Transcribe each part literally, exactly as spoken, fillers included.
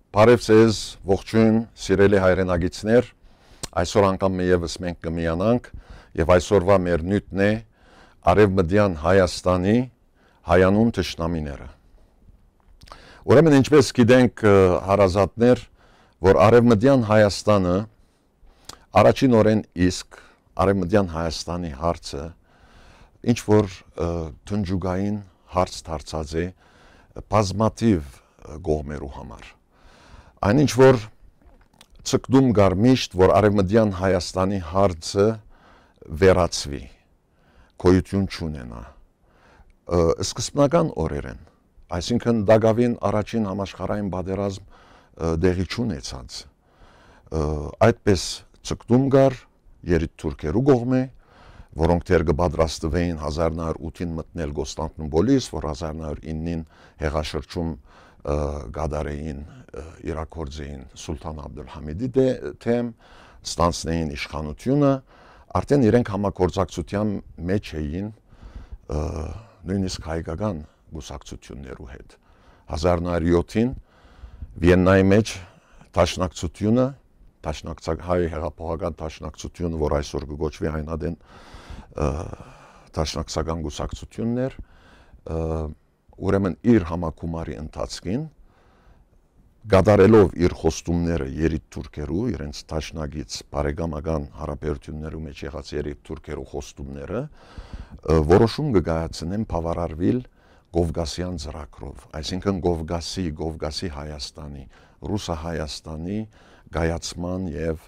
Բարև ձեզ, ողջույն, սիրելի հայրենագիտներ, այսօր անգամ եւս մենք կմիանանք եւ այսօրվա մեր նյութն է Արևմտյան Հայաստանի հայանուն թշնամիները։ Ուրեմն ինչպես գիտենք հարազատներ, որ Արևմտյան Հայաստանը առաջին օրեն իսկ Արևմտյան Հայաստանի հարցը ինչ որ տնջուկային հարց դարձած է բազմաթիվ կողմերու համար։ Այնինչ որ ցկդում գար միշտ, որ Արևմտյան Հայաստանի հարցը վերացվի, գոյություն չունենա։ Սկզբնական օրերեն, այսինքն Դագավին առաջին համաշխարհային պատերազմ դեղի չունեցած, այդպես ցկդում գար երիտ թուրքերու կողմէ, որոնք դեռ կպատրաստվեին հազար նոյ հարյուր ութին մտնել Կոստանդնուպոլիս, որ հազար նոյ հարյուր իննին հեղաշրջում գադարեին իրակորձեին Սուլթան Աբդուլհամիդի թեմ, ստանցնեին իշխանությունը, արդեն իրենք համագործակցության մեջ էին նույնիսկ հայկական կուսակցություններու հետ։ հազար նոյ հարյուր յոթին Վիեննայի մեջ դաշնակցությունը, հայ հեղափոխական դաշնակցությունը, որ այսօր կգոչվի Հայնադեն դաշնակցական կուսակցություններ, ուրեմն իր համակումարի ընթացքին գադարելով իր խոստումները երիտ թուրքերու, իրենց դաշնակից բարեկամական հարաբերություններու մեջ եղած երիտ թուրքերու խոստումները, որոշում կգայացնեն բավարարվել Կովկասյան ծրագրով, այսինքն Կովկասի, Կովկասի Հայաստանի, Ռուսա-Հայաստանի գայացման եւ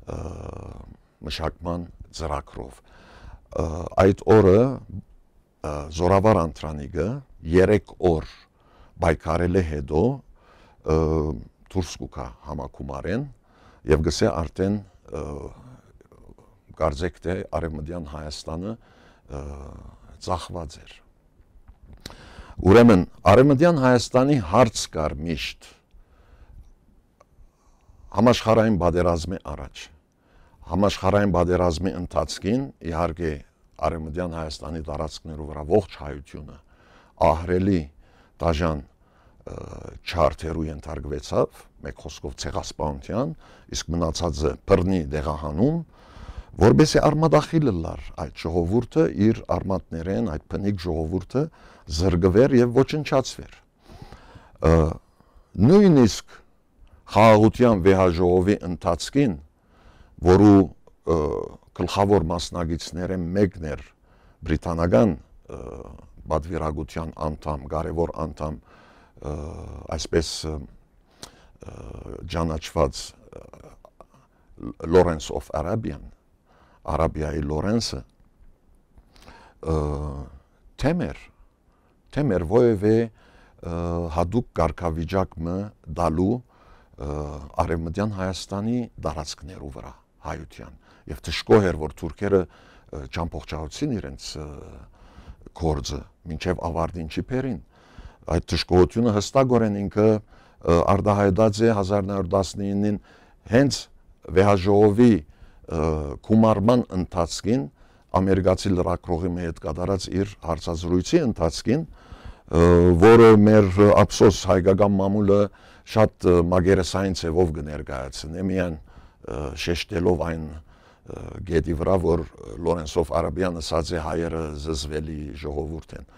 մշակման ծրագրով։ Այդ օրը Զորավար Անտրանիկը երեք օր բայկարել է հետո դուրս կուքա համակումարեն եւ գսե արդեն կարծեք թե Արևմտյան Հայաստանը ծախված էր։ Ուրեմն Արևմտյան Հայաստանի հարց կար միշտ համաշխարհային պատերազմի առաջ։ Համաշխարհային պատերազմի ընթացքին իհարկե Արևմտյան Հայաստանի տարածքներու վրա ողջ հայությունը ահրելի դաժան չարթերու ենթարկվեցավ, մեկ խոսքով ցեղասպանության, իսկ մնացածը բռնի դեղահանում, որբեսի արմատախիլը լար այդ ժողովուրդը իր արմատներեն, այդ բնիկ ժողովուրդը զրկվեր եւ ոչնչացվեր։ Նույնիսկ խաղաղության վեհաժողովի ընթացքին, որու գլխավոր մասնագետները մեկն էր բրիտանական պատվիրակության անդամ, կարևոր անդամ, այսպես ճանաչված Lawrence of Arabian, Արաբիայի Լորենսը, թեմեր, թեմեր որևէ հատուկ կարգավիճակ մը դալու Արևմտյան Հայաստանի տարածքներու վրա հայության եւ թշկոհ էր, որ թուրքերը ճամփոխչացին իրենց գործը մինչեւ ավարտին չիպերին։ Այդ թշկողությունը հստակորեն ինքը արտահայտած է հազար նոյ հարյուր տասնինին հենց վեհաժողովի գումարման ընթացքին ամերիկացի լրագրողի հետ կատարած իր հարցազրույցի ընթացքին, որը մեր ափսոս հայկական մամուլը շատ մագերեսային ցևով կներկայացնի, միայն շեշտելով այն գետի վրա, որ Lawrence of Arabian ասած է հայերը զզվելի ժողովուրդ են։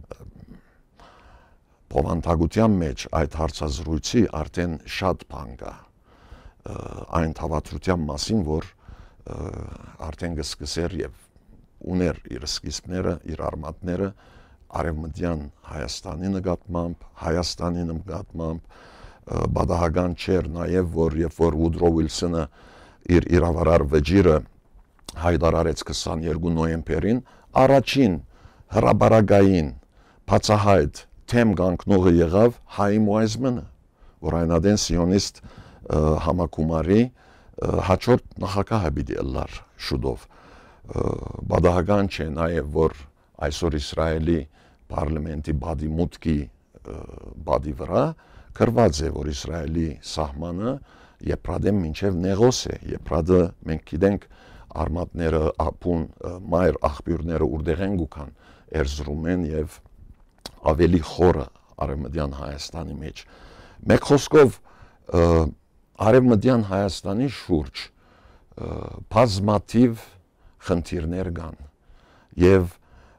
Բովանդակության մեջ այդ հարցազրույցի արդեն շատ բան կա այն հավատության մասին, որ արդեն կսկսեր եւ ուներ իր սկիզբները, իր արմատները Արևմտյան Հայաստանի նկատմամբ, Հայաստանի նկատմամբ, բադահական չէր նաեւ, որ երբ որ Woodrow Wilson-ը իր իրավարար վճիրը հայտարարեց քսաներկու նոյեմբերին, առաջին հրաբարակային բացահայտ թեմ կանգնողը եղավ Հայիմ Ուայզմանը, որ այնադեն սիոնիստ համակումարի հաջորդ նախագահը պիտի ըլլար շուտով։ Բադահական չէ նաեւ, որ այսօր Իսրայելի պարլամենտի բադի մուտքի բադի վրա գրված է, որ Իսրայելի սահմանը Եփրադեմ մինչև Նեղոս է։ Եփրադը մենք գիտենք արմատները, ապուն, մայր աղբյուրները ուրդեղ են գուքան, Էրզրումեն եւ ավելի խորը Արևմտյան Հայաստանի մեջ։ Մեկ խոսքով Արևմտյան Հայաստանի շուրջ բազմաթիվ խնդիրներ կան եւ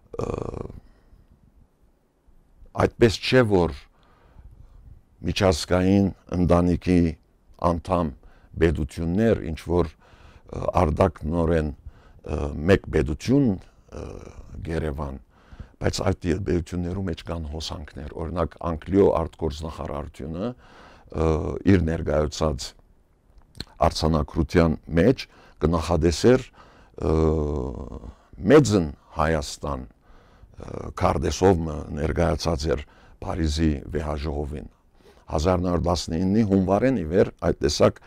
այդպես չէ որ միջազգային ընտանիքի անդամ պետություններ ինչ որ արդակնորեն մեկ պետություն Գերևան, բայց այդ պետություններում մեջ կան հոսանքներ, օրինակ Անգլիո արտգործնախարարությունը իր ներկայացած արձանագրության մեջ կնախադեսեր մեծն Հայաստան քարտեզով ներկայացած էր Փարիզի վեհաժողովին հազար նոր տասնինի հունվարին ի վեր այդ տեսակ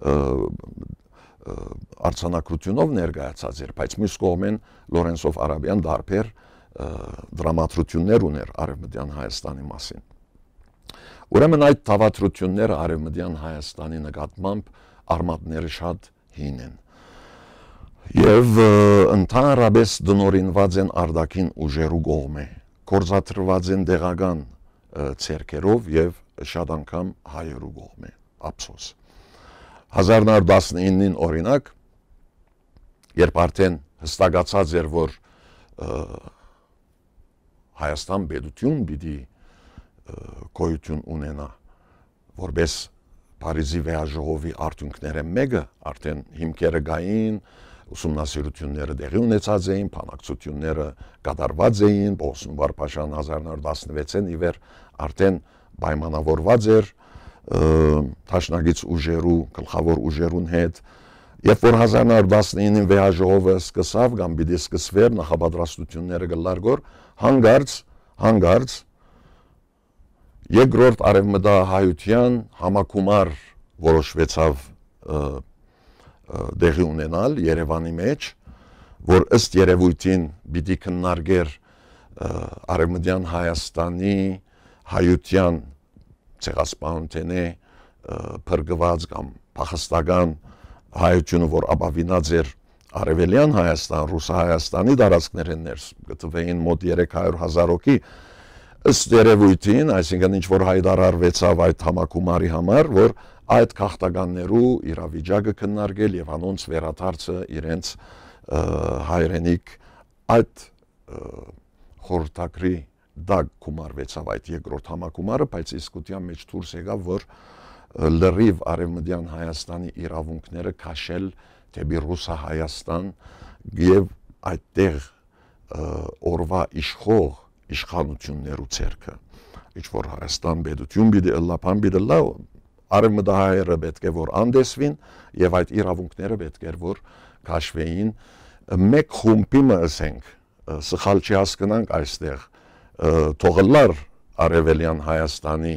արձանագրությունով ներկայացած էր, բայց մյուս կողմեն Լորենսով Արաբյան դարբեր դրամատրություններ ուներ Արևմտյան Հայաստանի մասին։ Ուրեմն այդ թավատրությունները Արևմտյան Հայաստանի նկատմամբ արմատները շատ հին են եւ ընդհանրապես դնորինված են արտաքին ուժերու կողմէ, կորզաթրված են տեղական ցերկերով եւ շատ անգամ հայերու կողմէ, ափսոս։ հազար նոր տասնինին օրինակ, երբ արդեն հստակացած էր, որ Հայաստան պետություն պիտի գոյություն ունենա, որպես Փարիզի վեհաժողովի արդյունքները մեկը, արդեն հիմքերը կային, ուսումնասիրությունները տեղի ունեցած էին, բանակցությունները կատարված էին, Պողոս Վարդապետյան հազար նոր տասնվեցին ի վեր արդեն պայմանավորված էր Թաշնագից ուժերու, գլխավոր ուժերուն հետ, երբ որ հազար նոր տասնինին վեհաժողովը սկսավ, կամ պիտի սկսվեր նախապատրաստությունները գլարգոր, հանգարց, հանգարց երկրորդ արևմտահայության համակումար որոշվեցավ տեղի ունենալ Երևանի մեջ, որ ըստ երևույթին պիտի քննարկեր Արևմտյան Հայաստանի հայության ցեղասպանութենե փրկված կամ փախստական հայությունը, որ ապավինած էր Արևելյան Հայաստան, Ռուսահայաստանի տարածքներն ներս գտնվեին մոտ երեք հարյուր հազար հոգի, ըստ երևույթին, այսինքն ինչ որ հայտարարվեցավ այդ համակումարի համար, որ այդ քաղաքականներու իրավիճակը քննարկել եւ անոնց վերադարձը իրենց հայրենիք այդ խորհրդակրի դակ գումարվեցավ այդ երկրորդ համակումարը, բայց իսկության մեջ դուրս եկավ, որ լրիվ Արևմտյան Հայաստանի իրավունքները քաշել դեպի Ռուսահայաստան եւ այդտեղ օրվա իշխող իշխանություններու ցերկը, ինչ որ Հայաստան պետություն պիտի լապան պիտի լա, Արևմտահայերը պետք է որ անդեսվին եւ այդ իրավունքները պետք է որ քաշվեին մեկ խումբի ասենք սխալ չի հասկանանք այստեղ թողլար Արևելյան Հայաստանի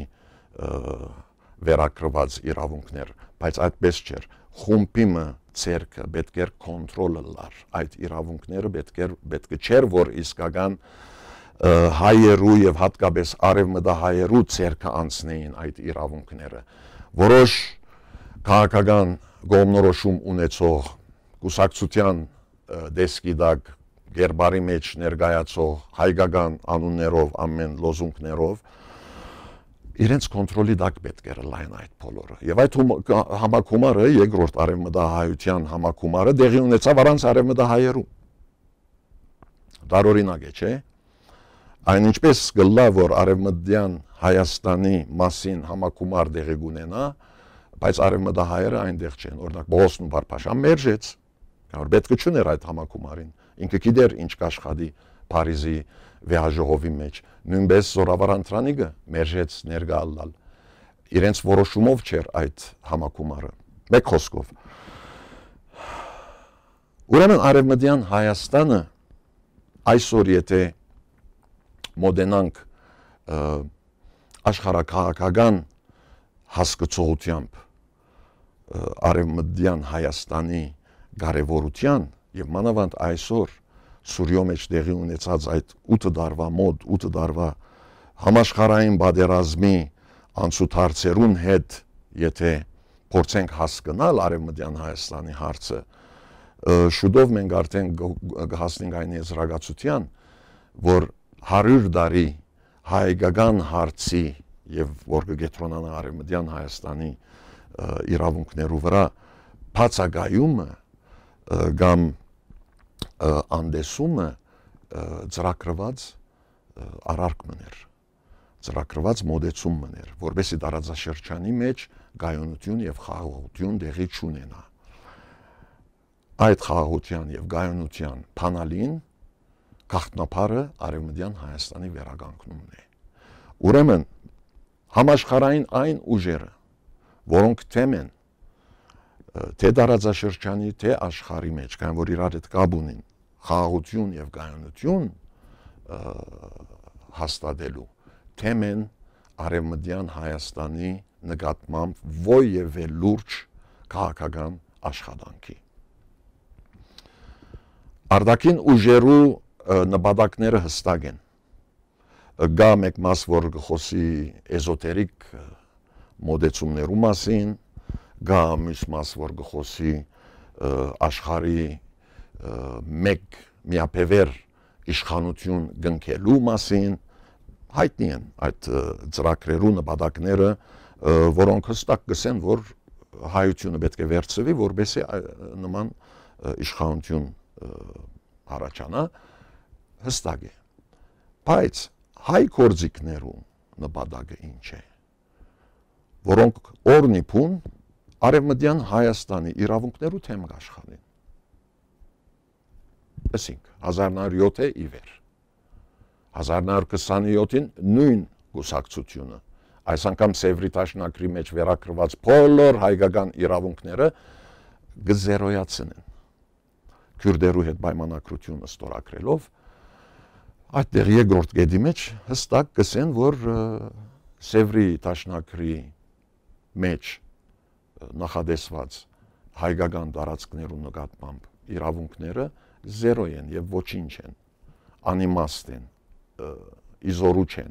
վերակրված իրավունքներ, բայց այդպես չէր, խումբի ցերկը պետք է կոնտրոլը լար, այդ իրավունքները պետք է պետք չէր որ իսկական հայերու եւ հատկապես արևմտահայերու ցերկը անցնեին այդ իրավունքները, որոշ քաղաքական գոմնորոշում ունեցող կուսակցության դեսկի դակ գերբարի մեջ ներկայացող հայկական անուններով ամեն լոզունգներով իրենց կոնտրոլի դակ պետք էր լայն այդ բոլորը եւ այդ համակումարը երկրորդ արևմտահայության համակումարը դեղի ունեցավ առանց արևմտահայերու դարօրինակ է չէ այն ինչպես գլա որ արևմտյան Հայաստանի մասին համակումար դեղի ունենա բայց արևմտահայերը այնտեղ չեն օրինակ Պողոս Վարդապետյան մերժեց որ պետք չուներ այդ համակումարին ինքը գիտեր ինչ կաշխատի Փարիզի վեհաժողովի մեջ նույնպես Զորավար Անտրանիկը մերժեց ներկայալ իրենց որոշումով չէր այդ համակումարը մեկ խոսքով ուրեմն Արևմտյան Հայաստանը այսօր եթե մոդենանք աշխարհակաղակական հասկացողությամբ Արևմտյան Հայաստանի կարևորության եւ մանավանդ այսօր Սուրյո մեջ տեղի ունեցած այդ ութ դարվա մոտ ութ դարվա համաշխարհային բادرազմի անցուդարձերուն հետ եթե փորձենք հասկանալ Արևմտյան Հայաստանի հարցը շուտով մենք արդեն կհասնենք այն եզրակացության որ հարյուր տարի հայկական հարցի եւ որ կգետրոնանա Արևմտյան Հայաստանի իրավունքներու վրա բացակայումը կամ անդեսումը ծրագրված արարք մներ, ծրագրված մոդեցում մներ, որովհետեւ տարածաշրջանի մեջ գայունություն եւ խաղաղություն դեղի չունենա։ Այդ խաղաղության եւ գայունության փանալին գաղտնափարը Արևմտյան Հայաստանի վերականգնումն է։ Ուրեմն համաշխարհային այն ուժերը, որոնք թեմ են թե տարածաշրջանի, թե աշխարհի մեջ, կամ որ իրար հետ կապ ունին խաղաղություն եւ գայունություն հաստատելու, թեմ են Արևմտյան Հայաստանի նկատմամբ ովևէ լուրջ քաղաքական աշխատանքի։ Արտաքին ուժերու նպատակները հստակ են։ Գա մեկ մաս, որ գխոսի էզոտերիկ մոդեցումներու մասին, գա մյուս մաս, որ գխոսի աշխարհի մեկ միապևեր իշխանություն գնքելու մասին, հայտնի են այդ ծրագրերու նպատակները, որոնք հստակ գսեն, որ հայությունը պետք է վերցվի, որովհետեւ նման իշխանություն առաջանա, հստակ է։ Բայց հայ գործիքներու նպատակը ինչ է, որոնք օրնիփուն Արևմտյան Հայաստանի իրավունքներու թեմ կաշխատեն։ Ասենք հազար նոյ հարյուր յոթ ի վեր, հազար նոյ հարյուր քսաներկուին նույն գուսակցությունը, այս անգամ Սևրի դաշնակրի մեջ վերակրված բոլոր հայկական իրավունքները գզերոյացնեն։ Քյուրդերու հետ պայմանագրությունը ստորագրելով, այդտեղ երկրորդ կետի մեջ հստակ կսեն, որ Սևրի դաշնակրի մեջ նախադեсված հայկական տարածքներու նկատմամբ իրավունքները զերո են եւ ոչինչ են, անիմաստ են, իզորու չեն։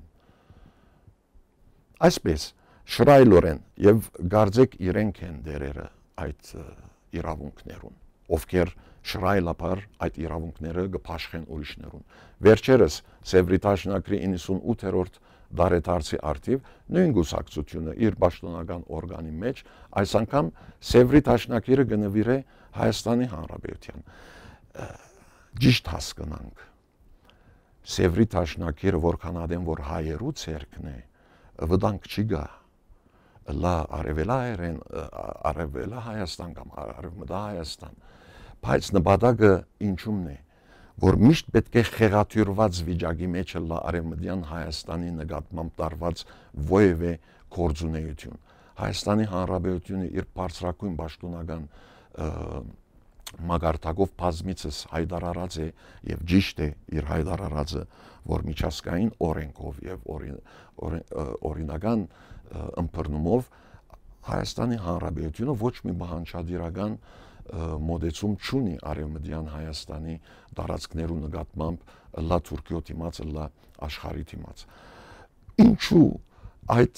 Այսպես շրայլորեն եւ գարձեք իրենք են դերերը այդ իրավունքներուն, ովքեր շրայլապար այդ իրավունքները կփաշխեն ուրիշներուն։ Վերջերս Սևրի դաշնակրի իննսունութերորդ դարեդարձի արդիվ նույն գուսակցությունը իր պաշտոնական օրգանի մեջ այս անգամ Սևրի դաշնակիրը գնվիրե Հայաստանի Հանրապետության։ Ճիշտ հասկանանք, Սևրի դաշնակիրը որքան ադեմ որ հայերու ցերկն է, վտանգ չի գա, լա արևելայերեն արևելա Հայաստան կամ արևմտա Հայաստան, բայց նպատակը ինչումն է, որ միշտ պետք է խեղաթյուրված վիճակի մեջ լա Արևմտյան Հայաստանի նկատմամբ տարված ովևէ գործունեություն։ Հայաստանի Հանրապետությունը իր բարձրագույն պաշտոնական մագարտակով բազմիցս հայտարարած է եւ ճիշտ է իր հայտարարածը, որ միջազգային օրենքով եւ օրինական ըմբռնումով Հայաստանի Հանրապետությունը ոչ մի բանջարդիրական մոդեցում չունի Արևմտյան Հայաստանի տարածքներու նկատմամբ լա Թուրքիո դիմաց, լա աշխարհի դիմաց։ Ինչու այդ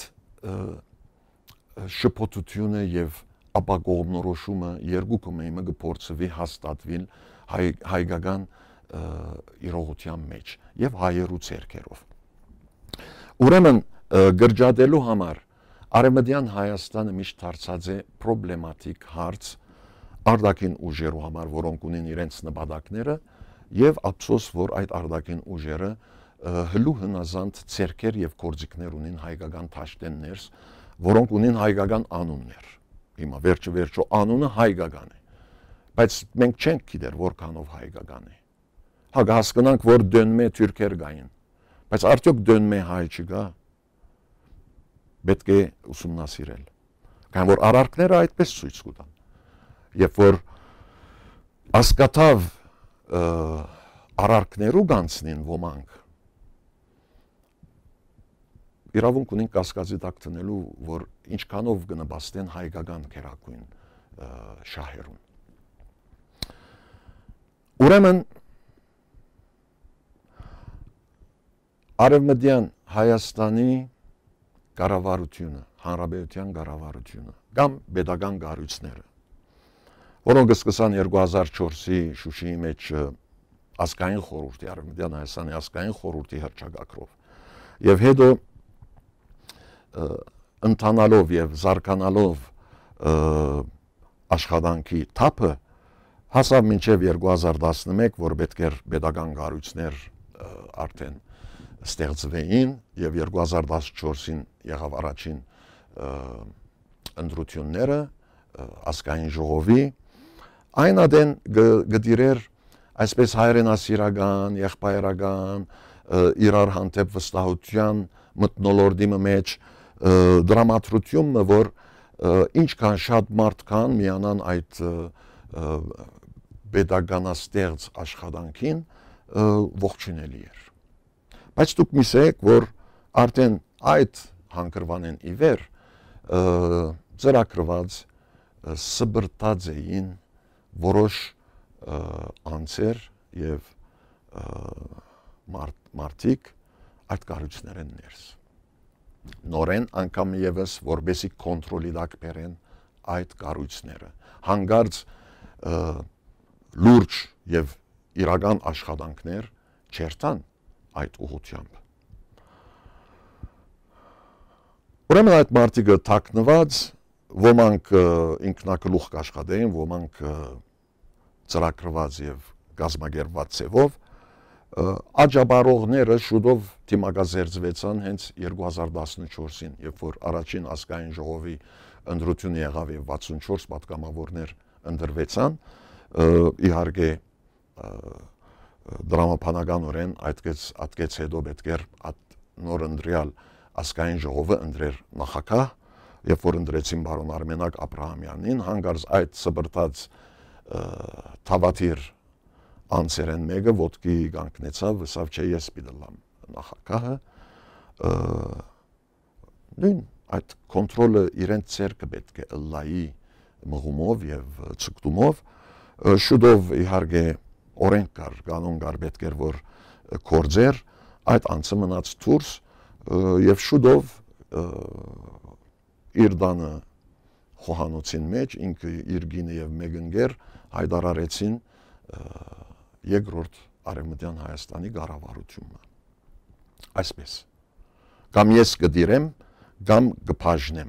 շփոթությունը եւ ապակողմնորոշումը երկու կողմը կփորձվի հաստատվել հայկական իրողության մեջ եւ հայերու ցերկերով։ Ուրեմն գրջադելու համար Արևմտյան Հայաստանը միշտ դարձած է պրոբլեմատիկ հարց արտաքին ուժերու համար, որոնք ունեն իրենց նպատակները, եւ ափսոս, որ այդ արտաքին ուժերը հլու հնազանդ ցերկեր եւ գործիքներ ունեն հայկական դաշտեններս, որոնք ունեն հայկական անուններ։ Հիմա վերջը վերջո անունը հայկական է, բայց մենք չենք գիտեր որքանով հայկական է։ Հա հասկանանք, որ դոնմե թուրքեր գային, բայց արդյոք դոնմե հայ չկա։ Պետք է ուսումնասիրել։ Կամ որ արարքները այդպես ցույց կտան։ Երբ որ ասկատավ արարքներու գանցնին ոմանք, իրավունք ունին կասկածի տակ տնելու, որ ինչքանով կնպաստեն հայկական քերակույն շահերուն։ Ուրեմն Արևմտյան Հայաստանի կառավարությունը, հանրապետության կառավարությունը կամ պետական կառույցները, որոնք սկսան երկու հազար չորսի Շուշիի մեջ ազգային խորհրդի, Արևմտյան Հայաստանի ազգային խորհրդի հռչակագրով եւ հետո ընթանալով եւ զարգանալով աշխատանքի թափը հասավ մինչև երկու հազար տասնմեկ, որ պետք էր պետական կառույցներ արդեն ստեղծվեին եւ երկու հազար տասնչորսին եղավ առաջին ընտրությունները ազգային ժողովի այն ադեն գդիրեր այսպես հայրենասիրական, եղբայրական, իրար հանդեպ վստահության մթնոլորտի մեջ դրամատրությունը, որ ինչքան շատ մարդ կան միանան այդ պետականաստեղծ աշխատանքին ողջունելի էր։ Բայց դուք միսեք, որ արդեն այդ հանգրվանեն ի վեր ծրագրված սբրտած էին որոշ անձեր եւ մարդիկ այդ կառույցներն ներս։ Նորեն անգամ եւս որբեսի կոնտրոլի տակ բերեն այդ կառույցները։ Հանգարց լուրջ եւ իրական աշխատանքներ չերտան այդ ուղղությամբ։ Ուրեմն այդ մարդիկը թաքնված, ոմանք ինքնակլուխ կաշխատեին, ոմանք ծրագրված եւ գազմագերված ձևով, աջաբարողները շուտով դիմակազերծվեցան հենց երկու հազար տասնչորսին, երբ որ առաջին ազգային ժողովի ընտրությունը եղավ եւ վաթսունչորս պատգամավորներ ընտրվեցան, իհարկե դրամապանականորեն այդքեց այդքեց հետո պետք էր նոր ընտրյալ ազգային ժողովը ընտրեր նախագահ, երբ որ ընտրեցին բարոն Արմենակ Աբրահամյանին, հանգարց այդ սբրտած թավաթիր անձերեն մեկը ոտքի կանգնեցավ, վսավ չէ ես պիտեմ նախագահը, նույն այդ կոնտրոլը իրենց ցերկը պետք է լայի մղումով եւ ցկտումով, շուտով իհարկե օրենք կար, կանոն կար, պետք էր որ կորձեր, այդ անձը մնաց դուրս եւ շուտով իր դանը խոհանոցին մեջ ինքը իր գինը եւ մեգընկեր հայտարարեցին երկրորդ արևմտյան Հայաստանի կառավարությունը։ Այսպես կամ ես կդիրեմ, կամ կբաժնեմ։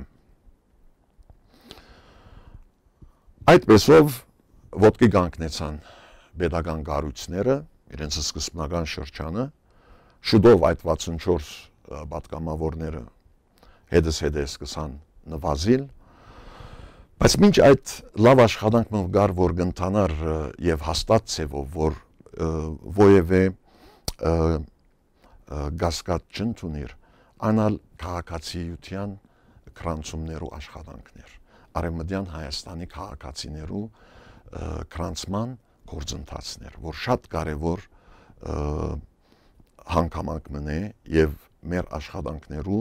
Այդպեսով ոտքի կանգնեցան պետական կառույցները, իրենց սկզբնական շրջանը, շուտով այդ վաթսունչորս պատգամավորները հետս հետս սկսան նվազիլ, բայց մինչ այդ լավ աշխատանքը կար, որ կընթանար եւ հաստատ ցեվով, որ ովևէ գասկած չընդունիր, անալ քաղաքացիության քրանցումներու աշխատանքներ, արևմտյան Հայաստանի քաղաքացիներու քրանցման գործընթացներ, որ շատ կարևոր հանգամանք մնե եւ մեր աշխատանքներու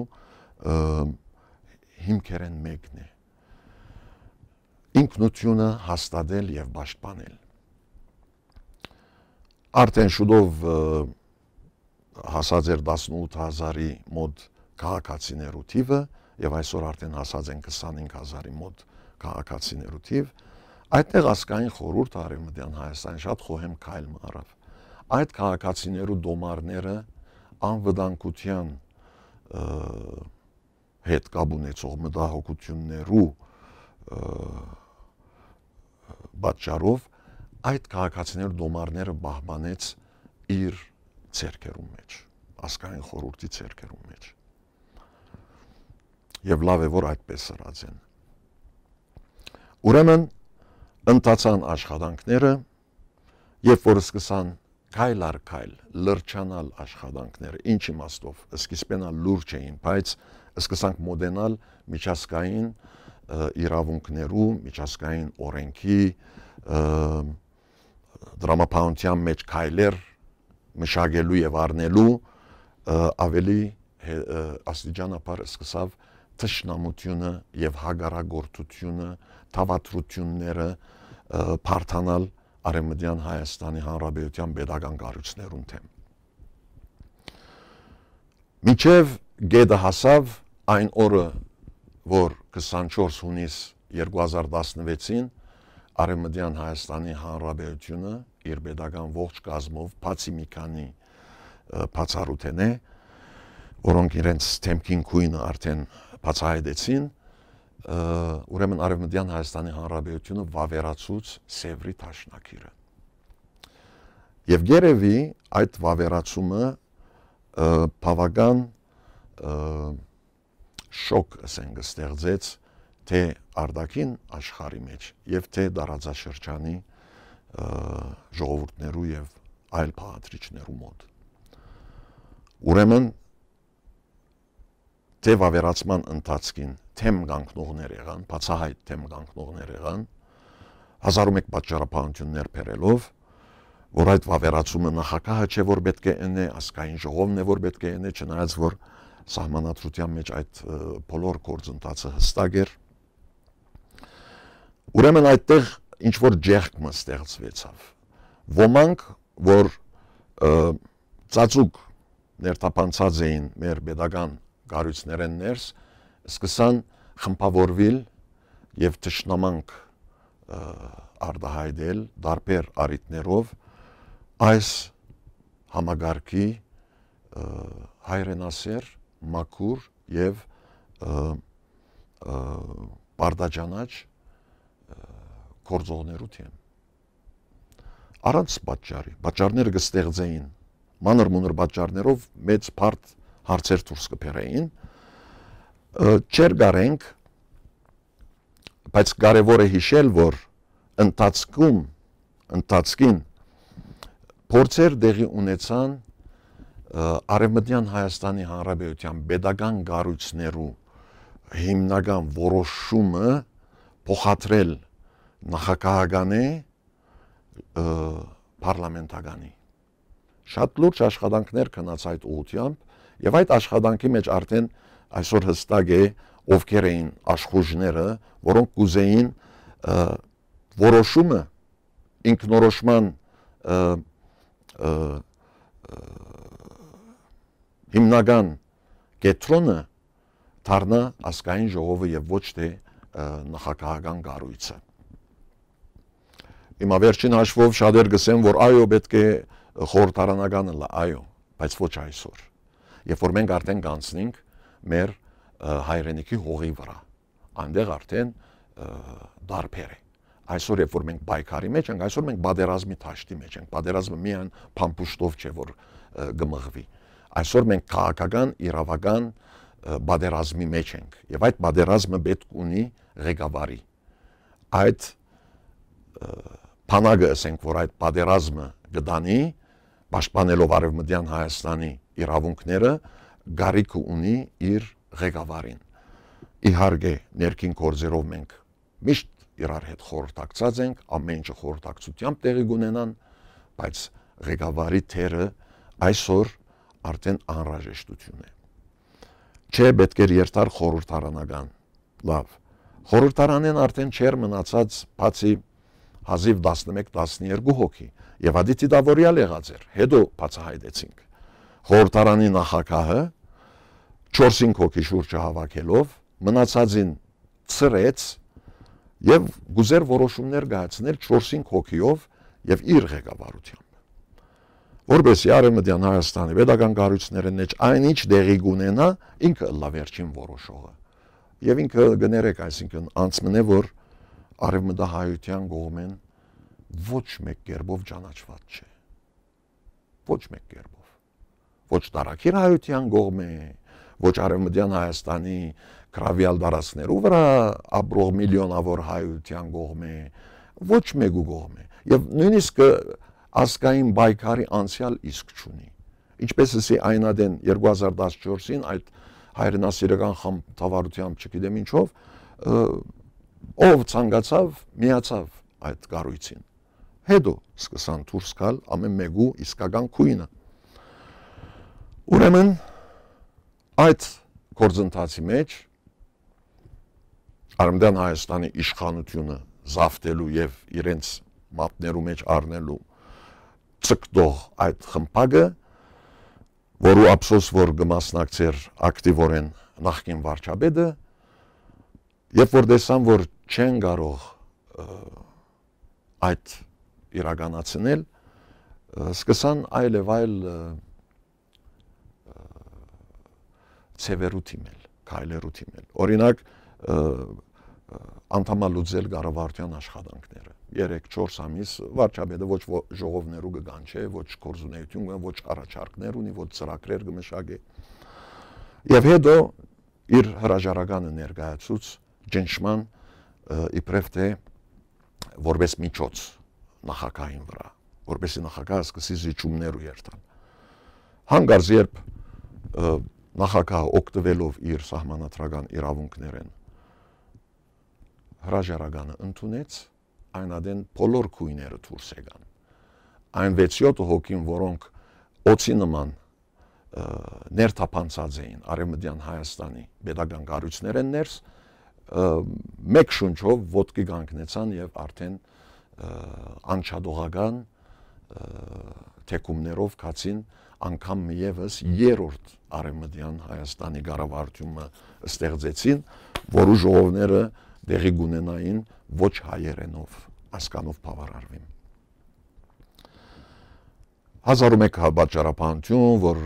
հիմքերեն մեկն է։ Ինքնությունը հաստատել եւ պաշտպանել։ Արդեն շուտով հասած էր տասնութ հազարի մոտ քաղաքացիներու թիվը եւ այսօր արդեն հասած են քսանհինգ հազարի մոտ քաղաքացիներու թիվ, այդտեղ ազգային խորհուրդը Արևմտյան Հայաստան շատ խոհեմ քայլ մարավ։ Այդ քաղաքացիներու դոմարները անվտանգության հետ կապ ունեցող մտահոգություններու պատճառով այդ քաղաքացիներու դոմարները պահպանեց իր ցերկերում մեջ, ազգային խորհրդի ցերկերում մեջ։ Եվ լավ է որ այդպես սրած են։ Ուրեմն ընթացան աշխատանքները, երբ որ սկսան քայլ առ քայլ լրջանալ աշխատանքները, ինչ իմաստով, սկիզբենալ լուրջ էին, բայց սկսանք մոդենալ միջազգային իրավունքներու, միջազգային օրենքի, դրամապանության մեջ քայլեր մշակելու եւ առնելու ավելի աստիճանաբար սկսավ թշնամությունը եւ հագարագործությունը, թավատրությունները բարթանալ Արևմտյան Հայաստանի Հանրապետության պետական կառույցներուն թեմ։ Մինչև գետը հասավ այն օրը, որ քսանչորս հունիս երկու հազար տասնվեցին Արևմտյան Հայաստանի Հանրապետությունը իր պետական ողջ կազմով բացի մի քանի բացառութենե, որոնք իրենց թեմքին քույնը արդեն բացահայտեցին, ուրեմն Արևմտյան Հայաստանի Հանրապետությունը վավերացուց Սևրի դաշնակիրը։ Եվ երևի այդ վավերացումը բավական շոկ ասենք ստեղծեց թե արտաքին աշխարհի մեջ եւ թե տարածաշրջանի ժողովուրդներու եւ այլ բաղադրիչներու մոտ։ Ուրեմն թե վավերացման ընթացքին թեմ կանգնողներ եղան, բացահայտ թեմ կանգնողներ եղան, հազար ու մեկ պատճառաբանություններ բերելով, որ այդ վավերացումը նախագահը չէ որ պետք է ընե, ազգային ժողովն է որ պետք է ընե, չնայած որ սահմանադրության մեջ այդ բոլոր գործընթացը հստակ էր։ Ուրեմն այդտեղ ինչ որ ջերկմը ստեղծվեցավ։ Ոմանք, որ ծածուկ ներթափանցած էին մեր pedagogan գարույցներեն ներս, սկսան խմբավորվել եւ թշնամանք արտահայտել դարբեր առիթներով այս համագարկի հայրենասեր, մաքուր եւ բարդաճանաչ գործողներու թեմ։ Առանց պատճառի, պատճառները կստեղծեին մանր մունր պատճառներով մեծ բարդ հարցեր դուրս կբերեին, չեր գարենք, բայց կարևոր է հիշել, որ ընթացքում, ընթացքին փորձեր դեղի ունեցան Արևմտյան Հայաստանի Հանրապետության pedagogan գարույցներու հիմնական որոշումը փոխադրել նախագահականի պարլամենտականի։ Շատ լուրջ աշխատանքներ կնած այդ ուղղությամբ եւ այդ աշխատանքի մեջ արդեն այսօր հստակ է ովքեր էին աշխուժները, որոնք կուզեին որոշումը ինքնորոշման հիմնական կետրոնը դառնա ազգային ժողովը եւ ոչ թե նախագահական կառույցը։ Հիմա վերջին հաշվով շատեր գսեն, որ այո, պետք է խորհրդարանականը լա, այո, բայց ոչ այսօր։ Երբ որ մենք արդեն կանցնենք մեր հայրենիքի հողի վրա, այնտեղ արդեն դարբեր է։ Այսօր երբ որ մենք պայքարի մեջ ենք, այսօր մենք բادرազմի թաշտի մեջ ենք։ Բادرազմը միայն փամփուշտով չէ, որ գմղվի։ Այսօր մենք քաղաքական, իրավական բادرազմի մեջ ենք, եւ այդ բادرազմը պետք ունի ղեկավարի։ Այդ փանագը ասենք, որ այդ բادرազմը գտանի, պաշտպանելով Արևմտյան Հայաստանի իրավունքները, գարիք ունի իր ղեկավարին։ Իհարկե, ներքին գործերով մենք միշտ իրար հետ խորհրդակցած ենք, ամեն ինչը խորհրդակցությամբ տեղի կունենան, բայց ղեկավարի թերը այսօր արդեն անհրաժեշտություն է։ Չէ, պետք էր երթար խորհրդարանական։ Լավ։ Խորհրդարանեն արդեն չէր մնացած բացի հազիվ տասնմեկ տասներկու հոգի, եւ ադիթի դավորյալ եղած էր, հետո բացահայտեցինք։ Խորհրդարանի նախագահը չորս-հինգ հոգի շուրջը հավաքելով մնացածին ծրեց եւ գուզեր որոշումներ կայացնել չորս-հինգ հոգիով եւ իր ղեկավարությամբ։ Որպեսզի Արևմտյան Հայաստանի pedagogan կառույցները մեջ այնինչ դեղի կունենա, ինքը լա վերջին որոշողը։ Եվ ինքը գներեք, այսինքն անցմն է, որ Արևմտահայության կողմեն ոչ մեկ կերպով ճանաչված չէ։ Ոչ մեկ կերպով։ Ոչ Տարաքիր հայության կողմ է, ոչ Արևմտյան Հայաստանի գրավյալ դարածքներու վրա ապրող միլիոնավոր հայության կողմ է, ոչ մեկու կողմ է։ Եվ նույնիսկ ազգային պայքարի անցյալ իսկ չունի։ Ինչպես էսի այնադեն երկու հազար տասնչորսին այդ հայրենասիրական խմբթավարությամբ չգիտեմ ինչով ով ցանկացավ միացավ այդ կառույցին։ Հետո սկսան դուրս գալ ամեն մեկու իսկական քույնը։ Ուրեմն այդ գործընթացի մեջ Արևմտյան Հայաստանի իշխանությունը զավթելու եւ իրենց մատներու մեջ առնելու ցկտող այդ խմբակը, որու ափսոս որ կմասնակցեր ակտիվորեն նախկին վարչապետը, երբ որ տեսան, որ չեն կարող այդ իրականացնել, սկսան այլ եւ այլ ցևերու թիմել, քայլերու թիմել։ Օրինակ անդամալուծել կառավարության աշխատանքները։ երեք չորս ամիս վարչապետը ոչ ժողովներու կգան չէ, ոչ գործունեություն, ոչ առաջարկներ ունի, ոչ ծրագրեր կմշակի։ Եվ հետո իր հրաժարականը ներկայացուց ջնջման իբրև թե որպես միջոց նախագահին վրա, որպեսզի նախագահը սկսի զիջումներ ու երթալ։ Հանկարծ երբ նախագահը օգտվելով իր սահմանադրական իրավունքներեն հրաժարականը ընդունեց, այն ադեն բոլոր քույները դուրս եկան։ Այն վեց-յոթ հոգին, որոնք օծի նման ներթափանցած էին Արևմտյան Հայաստանի պետական կառույցներեն ներս, մեկ շունչով ոտքի կանգնեցան եւ արդեն անչադողական թեկումներով կացին անգամ միևս երրորդ Արևմտյան Հայաստանի կառավարությունը ստեղծեցին, որու ժողովները դեղի գունենային ոչ հայերենով, ասկանով բավարարվին։ հազար ու մեկ պատճառաբանություն, որ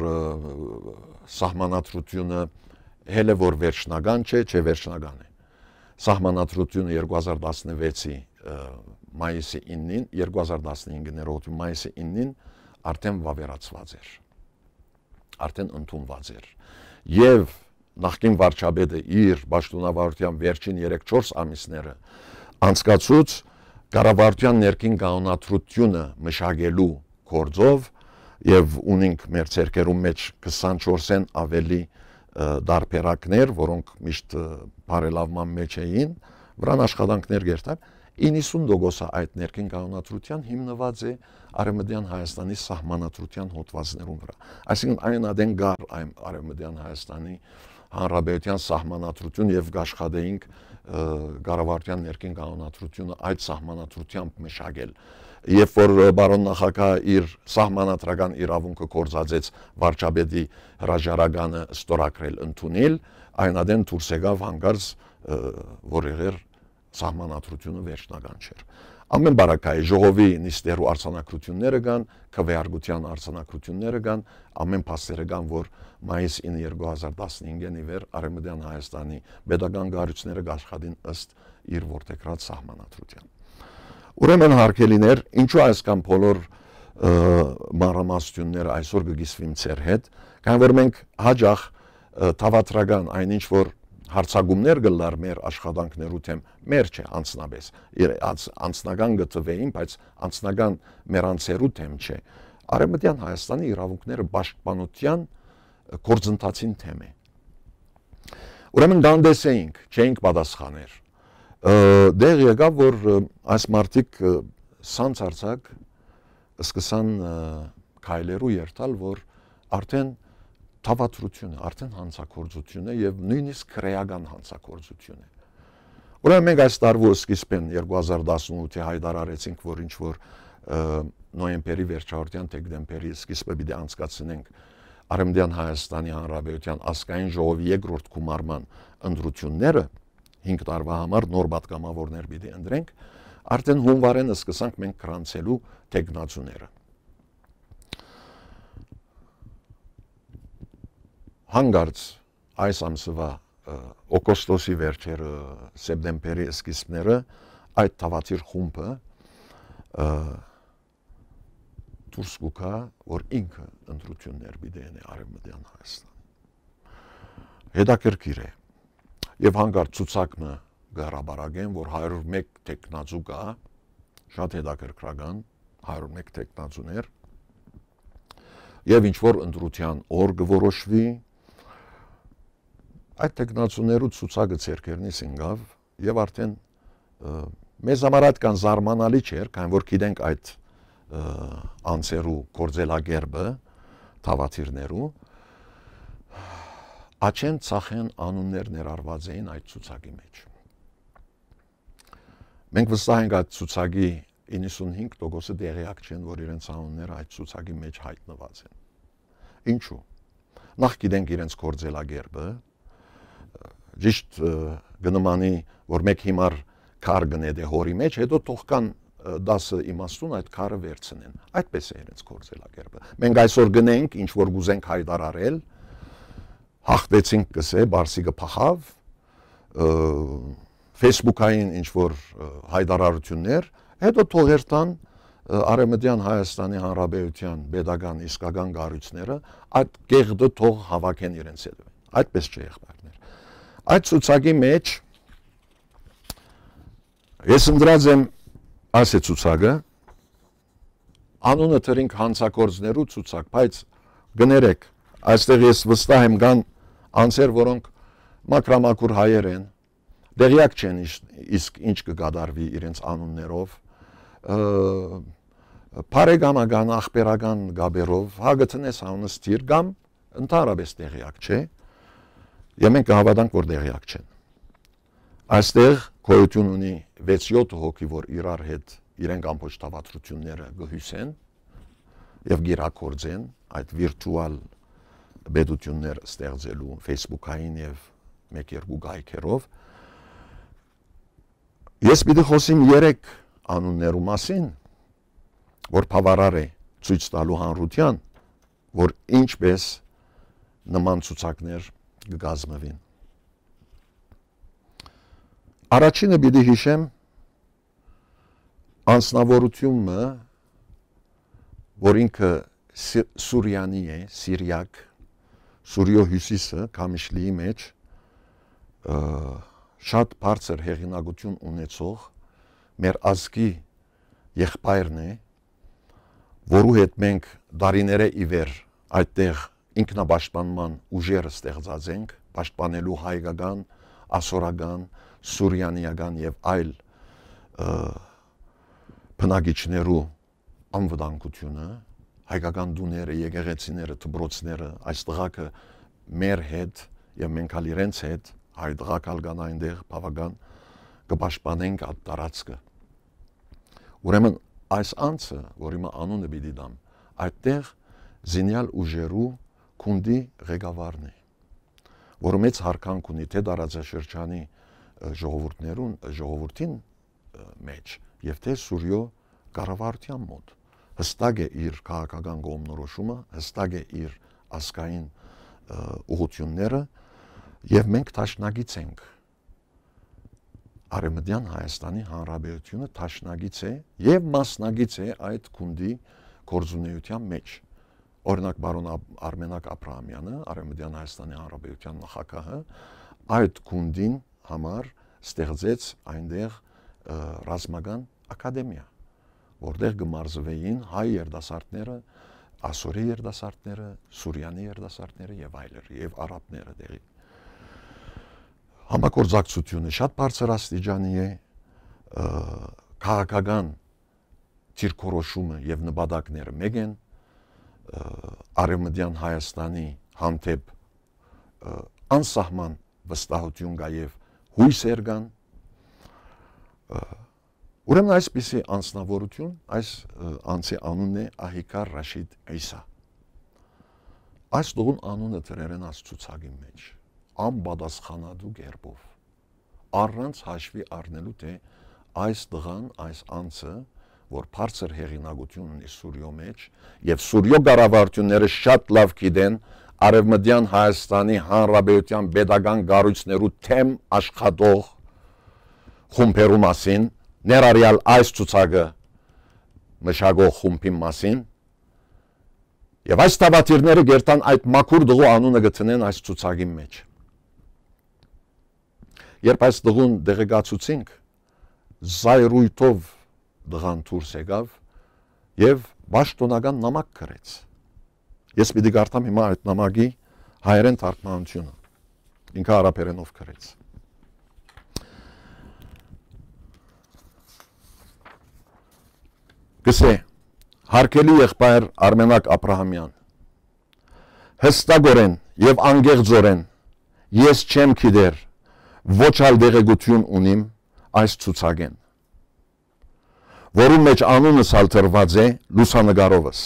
սահմանադրությունը հելը որ վերջնական չէ, չէ վերջնական է։ Սահմանադրությունը երկու հազար տասնվեցի մայիսի իննին, երկու հազար տասնհինգի մայիսի իննին արդեն վավերացված էր, արդեն ընդունված էր։ Եվ նախկին վարչապետը իր պաշտոնավարության վերջին երեք չորս ամիսները անցկացուց կառավարության ներքին կանոնադրությունը մշակելու գործով եւ ունենք մեր ցերկերում մեջ քսանչորսեն ավելի դարբերակներ, որոնք միշտ բարելավման մեջ էին, վրան աշխատանքներ գերտան, իննսուն տոկոս այդ ներքին կանոնադրության հիմնված է Արևմտյան Հայաստանի սահմանադրության հոդվածներում վրա։ Այսինքն այն ադեն գար այն Արևմտյան Հայաստանի Հանրապետության սահմանադրություն եւ աշխատեինք կառավարության ներքին կանոնադրությունը այդ սահմանադրությամբ մշակել։ Երբ որ բարոն նախագահը իր սահմանադրական իրավունքը կորցածեց վարչապետի հրաժարականը ստորագրել ընդունել, այն ադեն դուրս եկավ հանկարծ որ եղեր սահմանադրությունը վերջնական չէր։ Ամեն բարակայի ժողովի նիստերու արձանագրությունները կան, քվեարկության արձանագրությունները կան, ամեն փաստերը կան, որ մայիսին երկու հազար տասնհինգին ի վեր Արևմտյան Հայաստանի պետական կառույցները կաշխատին ըստ իր որդեգրած սահմանադրության։ Ուրեմն հարգելիներ, ինչու այսքան բոլոր մանրամասնությունները այսօր կգիսվին ձեր հետ, քանի որ մենք հաջող թավատրական այնինչ որ հարցագումներ գլար մեր աշխատանքներու թեմ մեր չէ անձնապես անձնական գտվեին, բայց անձնական մեր անձերու թեմ չէ Արևմտյան Հայաստանի իրավունքները պաշտպանության գործընթացին թեմ է։ Ուրեմն դանդեսեինք, չէինք պատասխաներ։ Դեղ եկավ, որ այս մարդիկ սանցարցակ սկսան քայլերու երթալ, որ արդեն թավատրություն է, արդեն հանցագործություն է եւ նույնիսկ քրեական հանցագործություն է։ Ուրեմն մենք այս տարվա սկիզբին երկու հազար տասնութի հայտարարեցինք, որ ինչ որ նոյեմբերի վերջավորության դեկտեմբերի սկիզբը պիտի անցկացնենք Արևմտյան Հայաստանի Հանրապետության ազգային ժողովի երկրորդ գումարման ընտրությունները հինգ տարվա համար նոր պատգամավորներ պիտի ընտրենք, արդեն հունվարենը սկսանք մենք գրանցելու տեխնացուները։ Հանգարց այս ամսվա օգոստոսի վերջերը սեպտեմբերի սկիզբները այդ թավաթիր խումբը դուրս գուկա, որ ինքը ընտրություններ պիտի ունի Արևմտյան Հայաստան։ Հետաքրքիր է։ Եվ հանգարց ցուցակը գարաբարագեն, որ հարյուր ու մեկ տեխնացու կա, շատ հետաքրքրական, հարյուր ու մեկ տեխնացուներ, եւ ինչ որ ընտրության օր կորոշվի, այդ տեխնացուներու ցուցակը ցերկերնից ընկավ եւ արդեն մեզ համար այդքան զարմանալի չէր, քանի որ գիտենք այդ անձերու գործելագերբը թավաթիրներու աչեն ցախեն անուններ ներառված էին այդ ցուցակի մեջ։ Մենք վստահ ենք այդ ցուցակի իննսունհինգ տոկոսը դեղյակ չեն, որ իրենց անունները այդ ցուցակի մեջ հայտնված են։ Ինչու՞։ Նախ գիտենք իրենց գործելագերբը, ճիշտ գնմանի, որ մեկ հիմար քար գնեդե հորի մեջ, հետո թող կան դասը իմաստուն այդ քարը վերցնեն։ Այդպես է իրենց գործելագերբը։ Մենք այսօր գնենք, ինչ որ գուզենք հայտարարել, հաղթեցինք կսե, Բարսիկը փախավ, Facebook-ային ինչ-որ հայտարարություններ, հետո թողեր տան Արևմտյան Հայաստանի Հանրապետության pedagogan իսկական կառույցները այդ կեղդը թող հավաքեն իրենց հետ։ Այդպես չէ եղբայրներ։ Այդ ցուցակի մեջ ես ընդրած եմ այս է ցուցակը, անունը դրինք հանցագործներու ցուցակ, բայց գներեք, այստեղ ես վստահ եմ կան անձեր, որոնք մակրամակուր հայեր են, դեղյակ չեն իսկ ինչ կգադարվի իրենց անուններով, բարեկամական, ախպերական գաբերով, հագտնես անունը ստիր կամ ընդհանրապես դեղյակ չէ, եւ մենք կհավատանք, որ դեղյակ չեն։ Այստեղ գոյություն ունի վեց-յոթ հոգի, որ իրար հետ իրենք ամբողջավատրությունները գհյուսեն եւ գիրակորձեն այդ վիրտուալ բեդություններ ստեղծելու Facebook-ային եւ մեկ-երկու գայքերով։ Ես պիտի խոսիմ երեք անուններու մասին, որ բավարար է ցույց տալու հանրության, որ ինչպես նման ցուցակներ կգազմվին։ Առաջինը պիտի հիշեմ անձնավորությունը, որ ինքը Սուրյանի է, Սիրիակ, Սուրյո հյուսիսը, Կամիշլիի մեջ շատ բարձր հեղինակություն ունեցող մեր ազգի եղբայրն է, որու հետ մենք դարիները ի վեր այդտեղ ինքնապաշտպանման ուժերը ստեղծած ենք, պաշտպանելու հայկական, ասորական, սուրյանիական եւ այլ բնակիչներու անվտանգությունը, հայկական դուները, եկեղեցիները, դպրոցները, այս տղակը մեր հետ եւ մենք ալ իրենց հետ հայ տղակալ կան այնտեղ բավական կպաշտպանենք այդ տարածքը։ Ուրեմն այս անձը, որ հիմա անունը պիտի դամ, այդտեղ զինյալ ուժերու քունդի ղեկավարն է, որը մեծ հարկանք ունի թե տարածաշրջանի ժողովուրդներուն, ժողովրդին մեջ եւ թե Սուրյո կառավարության մոտ։ Հստակ է իր քաղաքական կողմնորոշումը, հստակ է իր ազգային ուղղությունները եւ մենք տաշնագից ենք։ Արևմտյան Հայաստանի Հանրապետությունը տաշնագից է եւ մասնագից է այդ քունդի գործունեության մեջ։ Օրինակ բարոն Արմենակ Աբրահամյանը, Արևմտյան Հայաստանի Հանրապետության նախագահը, այդ քունդին համար ստեղծեց այնտեղ ռազմական ակադեմիա, որտեղ կմարզվեին հայ երդասարտները, ասորի երդասարտները, սուրյանի երդասարտները եւ այլեր, եւ արաբները դեղի։ Համագործակցությունը շատ բարձր աստիճանի է, քաղաքական դիրքորոշումը եւ նպատակները մեկ են, Արևմտյան Հայաստանի հանդեպ անսահման վստահություն կա եւ հույսեր կան։ Ուրեմն այսպիսի անձնավորություն, այս անձի անունն է Ահիկար Ռաշիդ Էյսա։ Այս տղուն անունը դրել են այս ցուցակի մեջ, անպատասխանատու կերպով, առանց հաշվի առնելու, թե այս տղան, այս անձը, որ բարձր հեղինակություն ունի Սուրյո մեջ, եւ Սուրյո կառավարությունները շատ լավ գիտեն Արևմտյան Հայաստանի Հանրապետության pedagogan կառույցներու թեմ աշխատող խումբերու մասին, ներառյալ այս ցուցակը մշակող խումբի մասին, եւ այս տաբատիրները գերտան այդ մաքուր դղու անունը գտնեն այս ցուցակի մեջ։ Երբ այս դղուն դեղեկացուցինք, զայրույթով դղան դուրս եկավ եւ պաշտոնական նամակ գրեց։ Ես պիտի կարդամ հիմա այդ նամակի հայերեն թարգմանությունը։ Ինքը արաբերենով գրեց։ Գսե, հարկելի եղբայր Արմենակ Աբրահամյան, հստակորեն եւ անգեղծորեն ես չեմ գիտեր, ոչ այլ դեղեցություն ունիմ այս ցուցակեն, որում մեջ անունս հալտրված է լուսանկարովս։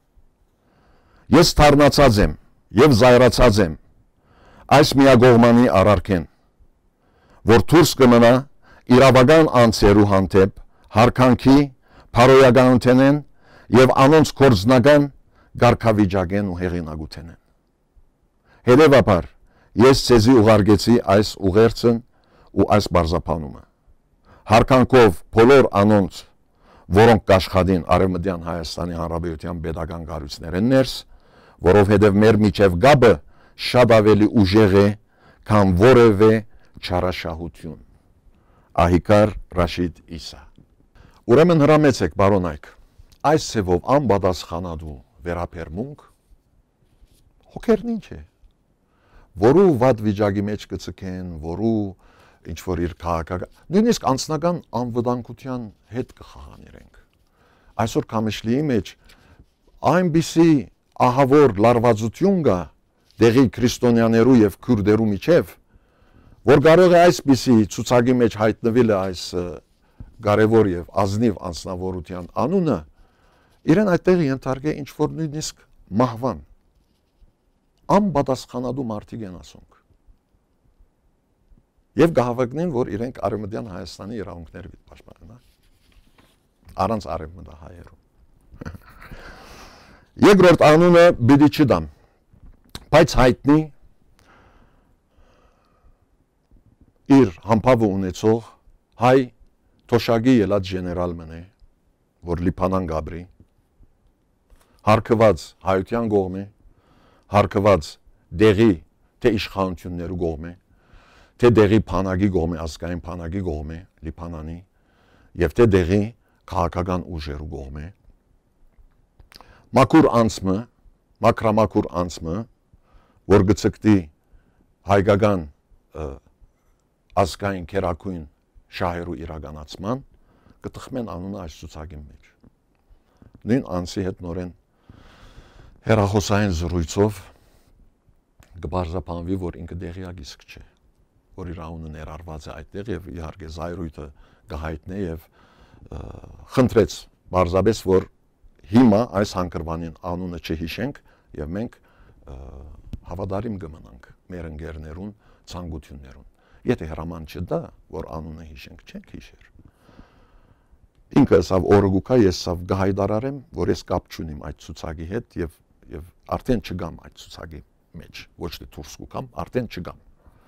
Ես թարնացած եմ եւ զայրացած եմ այս միագողմանի առարկեն, որ դուրս կմնա իրավական անձերու հանդեպ հարկանքի, փարոյականութենեն եւ անոնց կորձնական գարկավիճակեն ու հեղինակութենեն։ Հետևաբար ես ցեզի ուղարկեցի այս ուղերձն ու այս բարձապանումը։ Հարկանքով բոլոր անոնց, որոնք կաշխատին Արևմտյան Հայաստանի Հանրապետության պետական կառույցները ներս, որովհետև մեր միջև գաբը շատ ավելի ուժեղ է, քան որևէ չարաշահություն։ Ահիկար Ռաշիդ Իսա։ Ուրեմն հրամեցեք, բարոնայք, այս ցևով անպատասխանատու վերաբերմունք հոգերն ինչ է, որու վատ վիճակի մեջ կցկեն, որու ինչ որ իր քաղաքական, նույնիսկ անձնական անվտանգության հետ կխաղան իրենք։ Այսօր Քամիչլիի մեջ այնպիսի ահավոր լարվածություն կա դեղի քրիստոնյաներու եւ քուրդերու միջև, որ կարող է այսպիսի ցուցակի մեջ հայտնվել այս կարևոր եւ ազնիվ անձնավորության անունը, իրեն այդտեղ ենթարկե ինչ որ նույնիսկ մահվան։ Անպատասխանատու մարդիկ են ասոնք։ Եվ կհավակնեն, որ իրենք Արևմտյան Հայաստանի իրավունքները պաշտպանեն, առանց արևմտահայերու։ Երկրորդ անունը պիտի չդամ, բայց հայտնի իր համբավը ունեցող հայ թոշակի ելած գեներալ մնե, որ Լիբանան գաբրի, հարկված հայության կողմի, հարկված դեղի թե իշխանություններու կողմի, թե դեղի փանագի կողմի, ազգային փանագի կողմի Լիբանանի եւ թե դեղի քաղաքական ուժերու կողմի։ Մաքուր անցմը, մակրամաքուր անցմը, որ գծկտի հայկական ազգային քերակույն շահերու իրականացման, կտխմեն անունը այս ցուցակի մեջ։ Նույն անձի հետ նորեն հերախոսային զրույցով կբարձրապանվի, որ ինքը դեղյակ իսկ չէ, որ իր անունը ներառված է այդտեղ եւ իհարկե զայրույթը կհայտնի եւ խնդրեց բարձրապես, որ հիմա այս հանգրվանին անունը չհիշենք եւ մենք հավատարիմ կմնանք մեր ընկերներուն ցանկություններուն։ Եթե հրաման չդա, որ անունը հիշենք, չենք հիշեր։ Ինքը սավ օրգուկա ես սավ գահայդարարեմ, որ ես կապ չունիմ այդ ցուցակի հետ եւ եւ արդեն չգամ այդ ցուցակի մեջ, ոչ թե դուրս կգամ, արդեն չգամ։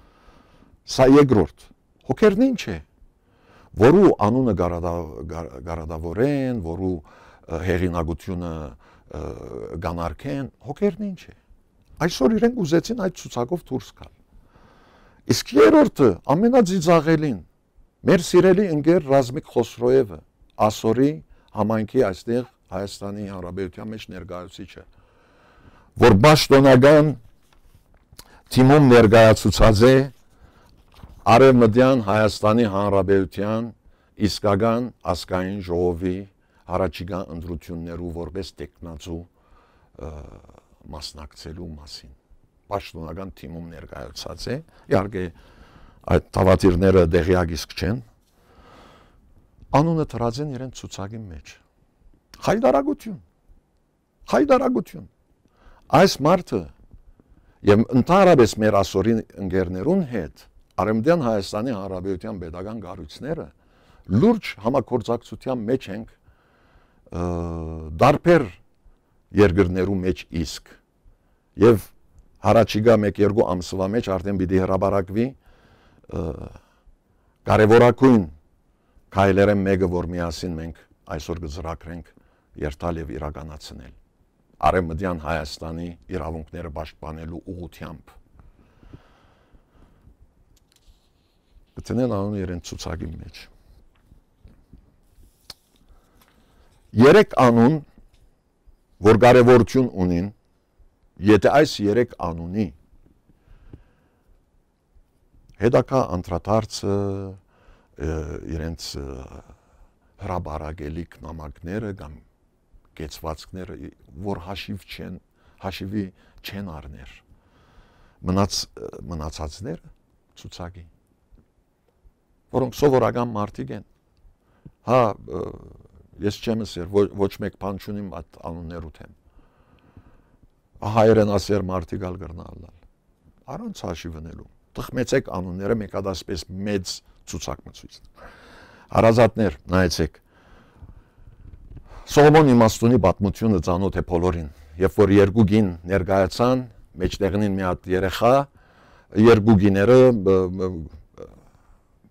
Սա երկրորդ, հոգերն ինչ է, որու անունը գարադավորեն, որու հեղինակությունը գանարկեն, հոգերն ինչ է։ Այսօր իրենք ուզեցին այդ ցուցակով դուրս գալ։ Իսկ երրորդը ամենածիծաղելին, մեր սիրելի ընկեր Ռազմիկ Խոսրոևը, ասորի համայնքի այստեղ Հայաստանի Հանրապետության մեջ ներկայացուցիչը, որ պաշտոնական թիմում ներկայացուցած է Արևմտյան Հայաստանի Հանրապետության իսկական ազգային ժողովի առաջիկա ընտրություններու որպես տեխնացու մասնակցելու մասին։ Պաշտոնական թիմում ներկայացած է, իհարկե այդ թավատիրները դեղյակ իսկ չեն, անունը դրած են իրենց ցուցակի մեջ։ Խայդարագություն, խայդարագություն։ Այս մարդը եւ ընդհանրապես մեր ասորի ընկերներուն հետ Արևմտյան Հայաստանի Հանրապետության պետական կառույցները լուրջ համագործակցության մեջ ենք դարբեր երկրներու մեջ իսկ եւ հարաճիգա մեկ-երկու ամսվա մեջ արդեն պիտի հրաբարակվի կարևորագույն քայլերը մեկը, որ միասին մենք այսօր կզրակրենք երթալ եւ իրականացնել Արևմտյան Հայաստանի իրավունքները պաշտպանելու ուղղությամբ։ Գտնեն անունը իրենց ցուցակի մեջ։ Երեք անուն, որ կարևորություն ունին, եթե այս երեք անունի հետակա անդրադարձը իրենց հրաբարակելիք նամակները կամ կեցվածքները, որ հաշիվ չեն, հաշիվի չեն առներ, մնաց, մնացածները ցուցակի, որոնք սովորական մարդիկ են, հա, ես չեմ ասեր, ոչ մեկ բան չունիմ այդ անուններուտ եմ, հայերեն ասեր մարդիկ ալ գրնալալ, առանց հաշիվնելու, տխմեցեք անունները մեկ ադասպես մեծ ցուցակ մցույցն, հարազատներ, նայեցեք, Սողոմոն իմաստունի պատմությունը ծանոթ է բոլորին, երբ որ երկու գին ներկայացան, մեջտեղնին մի հատ երեխա, երկու գիները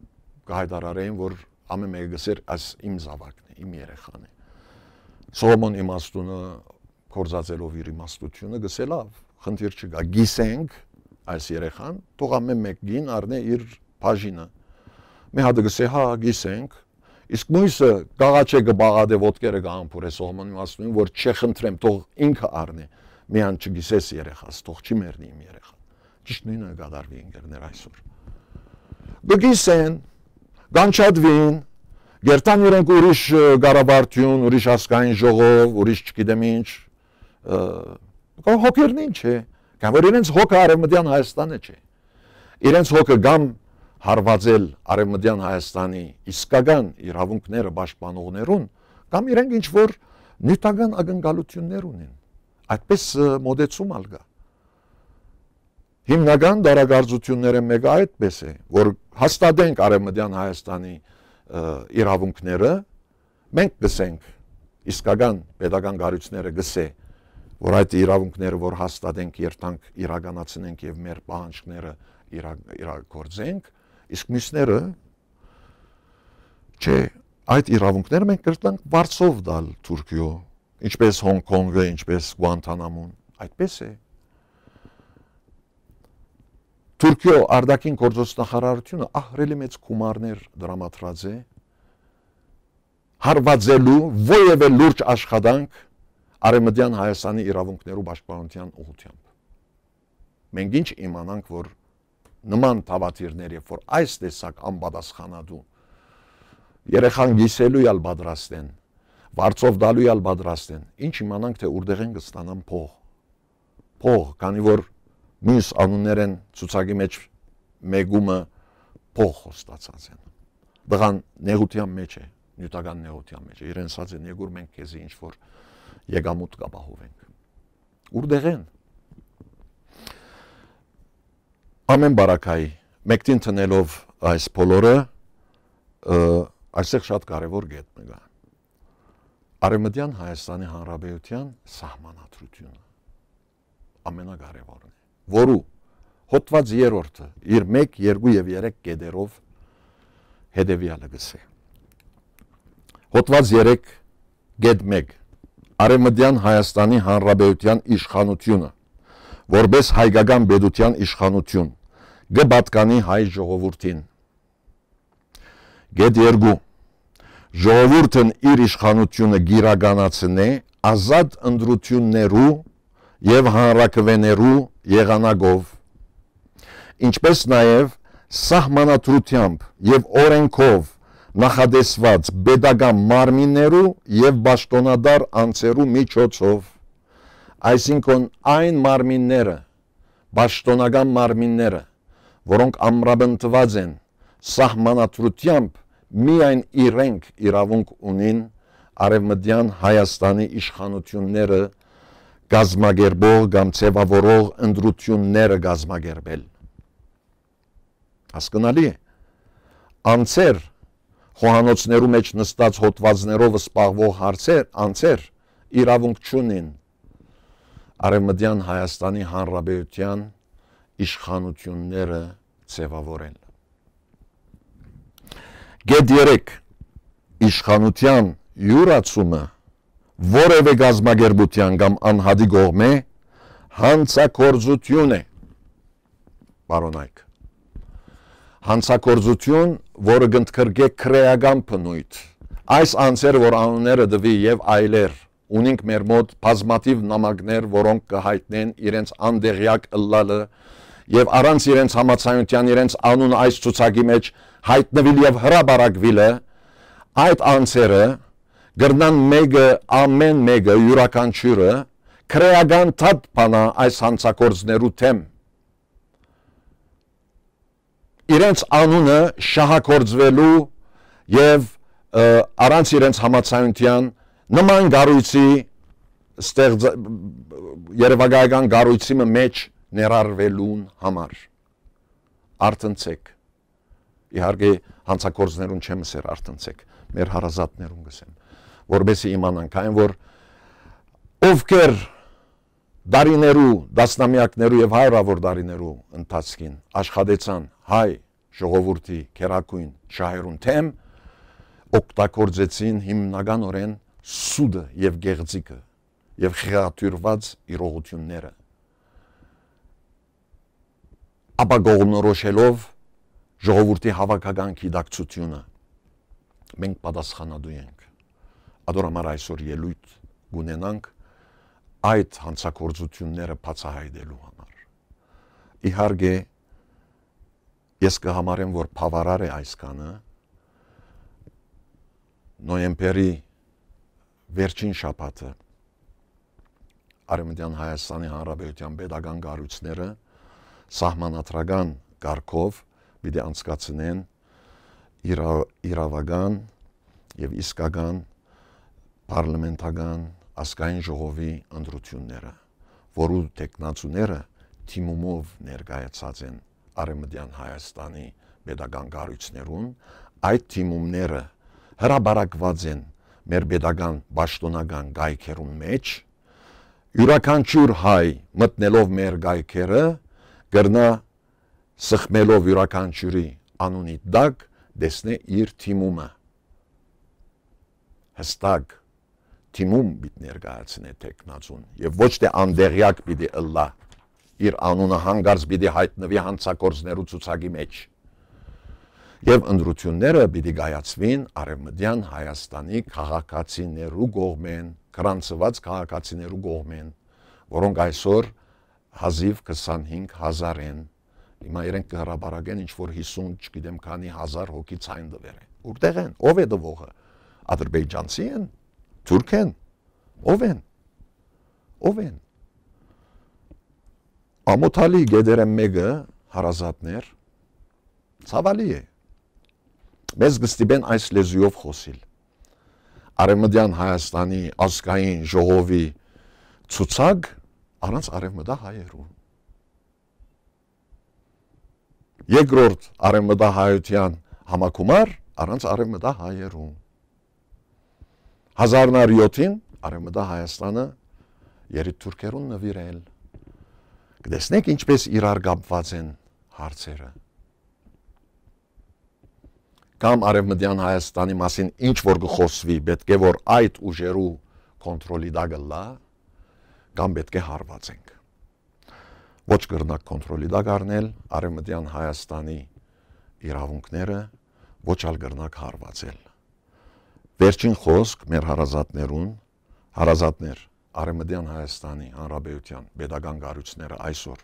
կհայտարարեին, որ ամեն մեկը գսեր այս իմ զավակն է, իմ երեխան է։ Սողոմոն իմաստունը կործածելով իր իմաստությունը գսել լավ, խնդիր չկա, գիսենք այս երեխան, թող ամեն մեկ գին առնե իր բաժինը։ Մի հատը գսե, հա, գիսենք, իսկ մույսը գաղաչե կբաղադե ոտքերը կհամբուրե Սողոմոն իմաստունին, որ չխնդրեմ, թող ինքը առնե, միան չգիսես երեխաս, թող չի մեռնի իմ երեխան։ Ճիշտ նույնը կդարվի ընկերներ այսօր։ Գգիսեն, գանչատվին, գերտան իրենք ուրիշ գարաբարդյուն, ուրիշ ասկային ժողով, ուրիշ չգիտեմ ինչ, հոգերն ինչ է, կամ որ իրենց հոգը Արևմտյան Հայաստանը չէ, իրենց հոգը գամ հարվածել Արևմտյան Հայաստանի իսկական իրավունքները պաշտպանողներուն, կամ իրենք ինչ որ նյութական ակնկալություններ ունեն, այդպես մոդեցում ալգա։ Հիմնական դարակարծությունները մեկը այդպես է, որ հաստատենք Արևմտյան Հայաստանի իրավունքները, մենք գսենք, իսկական պետական կառույցները գսե, որ այդ իրավունքները, որ հաստատենք, երթանք իրականացնենք եւ մեր պահանջները իրագործենք, իսկ մյուսները չէ, այդ իրավունքները մենք կրտանք վարձով տալ Թուրքիո, ինչպես Հոնկոնգը, ինչպես Գուանտանամոն, այդպես է։ Թուրքիո արտաքին գործոստնախարարությունը ահռելի մեծ գումարներ դրամատրած է հարվածելու ովևէ լուրջ աշխատանք Արևմտյան Հայաստանի իրավունքներու պաշտպանության ուղղությամբ։ Մենք ինչ իմանանք, որ նման թավաթիրներ, երբ որ այս տեսակ անպատասխանատու երեխան գիսելու ալ պատրաստ են, վարձով տալու ալ պատրաստ են, ինչ իմանանք, թե որտեղ են կստանան փող։ Փող, քանի որ մյուս անուններ են ցուցակի մեջ մեգումը փող խոստացած են։ Դղան նեղության մեջ է, նյութական նեղության մեջ է, իրեն ասած են, եգուր մենք քեզի ինչ որ եկամուտ կապահովենք։ Որտեղ են։ Ամեն բարակայի մեկտին տնելով այս բոլորը այսեղ շատ կարևոր կետ մգա։ Արևմտյան Հայաստանի Հանրապետության սահմանադրությունը ամենակարևորն է, որու հոդված երրորդը իր մեկ, երկու եւ երեք կետերով հետևյալը գսե։ Հոդված երեք կետ մեկ Արևմտյան Հայաստանի Հանրապետության իշխանությունը, որպես հայկական պետության իշխանություն, կպատկանի հայ ժողովրդին։ Կետ երկու Ժողովուրդն իր իշխանությունը գիրականացնե ազատ ընտրություններու եւ հանրակրվեներու եղանակով, ինչպես նաեւ սահմանադրությամբ եւ օրենքով նախադեсված պետական մարմիններու եւ պաշտոնադար անձերու միջոցով, այսինքն այն մարմինները, պաշտոնական մարմինները, որոնք ամրապնդված են սահմանադրությամբ, միայն իրենք իրավունք ունին Արևմտյան Հայաստանի իշխանությունները գազմագերբող կամ ձևավորող ընտրությունները գազմագերբել։ Հասկանալի է։ Անձեր խոհանոցներու մեջ նստած հոդվածներով սպաղվող հարցեր, անձեր իրավունք չունին Արևմտյան Հայաստանի Հանրապետության իշխանությունները ձևավորել։ Կետ երեք իշխանության յուրացումը որևէ գազմագերբության կամ անհատի կողմէ հանցագործություն է։ Բարոնայք, հանցագործություն, որը կընդգրկե քրեական բնույթ, այս անձերը, որ անունները տվի եւ այլեր, ունենք մեր մոտ բազմաթիվ նամակներ, որոնք կհայտնեն իրենց անդեղյակ ըլլալը եւ առանց իրենց համաձայնության իրենց անունը այս ցուցակի մեջ հայտնվել եւ հրաբարակվելը, այդ անձերը գրնան մեկը ամեն մեկը յուրաքանչյուրը քրեական թափ բանա այս հանցագործներու թեմ։ Իրենց անունը շահագործվելու եւ առանց իրենց համաձայնության նման գառույցի ստեղծ երևակայական գառույցի մեջ ներառվելուն համար արտնցեք։ Իհարկե հանցագործներուն չեմ ասեր արտնցեք, մեր հարազատներուն գսեմ, որբեսի իմանանք այն, որ ովքեր դարիներու, դասնամյակներու եւ հարյուրավոր դարիներու ընթացքին աշխատեցան հայ ժողովրդի քերակույն շահերուն թեմ օգտագործեցին հիմնականորեն սուդը եւ գեղձիկը եւ խեղաթյուրված իրողությունները ապա գողնորոշելով ժողովրդի հավաքական գիտակցությունը մենք պատասխանատու ենք ադորամար այսօր ելույթ գունենանք այդ հանցագործությունները բացահայտելու համար իհարկե ես կհամարեմ որ բավարար է այս կանը նոյեմբերի վերջին շաբաթը Արևմտյան Հայաստանի Հանրապետության պետական կառույցները սահմանադրական կարգով պիտի անցկացնեն իրավական եւ իսկական պարլամենտական ազգային ժողովի ընտրությունները, որու տեխնացուները թիմումով ներկայացած են Արևմտյան Հայաստանի պետական կառույցներուն, այդ թիմումները հրաբարակված են մեր պետական պաշտոնական գայքերուն մեջ, յուրաքանչյուր հայ մտնելով մեր գայքերը կրնա սխմելով յուրաքանչյուրի անունի տակ դեսնե իր թիմումը հստակ թիմում պիտի ներկայացնե տեխնացուն եւ ոչ թե անդեղյակ պիտի ըլլա իր անունը հանգարց պիտի հայտնվի հանցագործներու ցուցակի մեջ եւ ընտրությունները պիտի կայացվին Արևմտյան Հայաստանի քաղաքացիներու կողմեն գրանցված քաղաքացիներու կողմեն որոնք այսօր հազիվ քսանհինգ հազար են հիմա իրենք կհրաբարակեն ինչ որ հիսուն չգիտեմ քանի հազար հոգի ցայն դվեր են որտեղ են ով է դվողը ադրբեջանցի են թուրք են ով են ով են ամոթալի գեդերը մեկը հարազատներ ցավալի է մեզ գստիբեն այս լեզուով խոսիլ Արևմտյան Հայաստանի ազգային ժողովի ցուցակ առանց արևմտա հայերու երկրորդ արևմտահայության համակումար առանց արևմտա հայերու հազար յոթին Արևմտա Հայաստանը երիտ թուրքերուն նվիրել կտեսնեք ինչպես իրար կապված են հարցերը կամ Արևմտյան Հայաստանի մասին ինչ որ կխոսվի պետք է որ այդ ուժերու կոնտրոլի տակ լա կամ պետք է հարվածենք ոչ կրնակ կոնտրոլի տակ առնել Արևմտյան Հայաստանի իրավունքները ոչ ալ կրնակ հարվածել վերջին խոսք մեր հարազատներուն հարազատներ Արևմտյան Հայաստանի Հանրապետության պետական կառույցները այսօր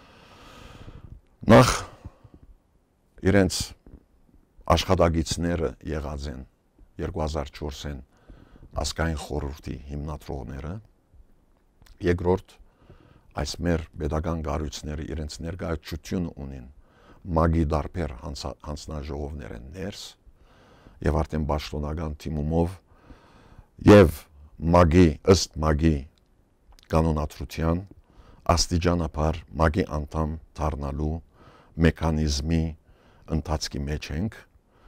նախ իրենց աշխատագիցները եղած են երկու հազար չորսին ազգային խորհրդի հիմնադրողները երկրորդ այս մեր պետական կառույցները իրենց ներկայացությունը ունին մագի դարբեր հանձնաժողովներ են ներս եւ արդեն պաշտոնական թիմումով եւ մագի ըստ մագի կանոնադրության աստիճանաբար մագի անդամ դառնալու մեխանիզմի ընթացքի մեջ ենք